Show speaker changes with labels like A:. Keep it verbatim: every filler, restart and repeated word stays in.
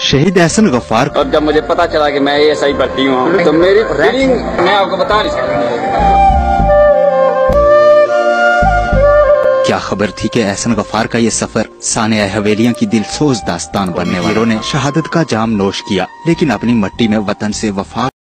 A: शहीद एहसन गफ्फार।
B: और जब मुझे पता चला कि मैं ये सही भर्ती हूँ तो मेरी फीलिंग मैं आपको बता नहीं सकता।
A: क्या खबर थी कि एहसन गफ्फार का ये सफर सानिया हवेलियां की दिलसोज दास्तान बनने वालों ने शहादत का जाम नोश किया, लेकिन अपनी मट्टी में वतन से वफा